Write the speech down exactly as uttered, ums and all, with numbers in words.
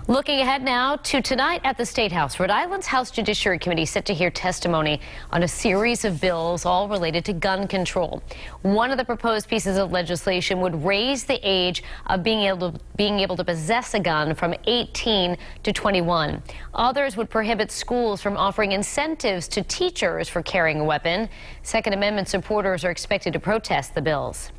Looking ahead now to tonight at the State House. Rhode Island's House Judiciary Committee set to hear testimony on a series of bills all related to gun control. One of the proposed pieces of legislation would raise the age of being able to, being able to possess a gun from eighteen to twenty-one. Others would prohibit schools from offering incentives to teachers for carrying a weapon. Second Amendment supporters are expected to protest the bills.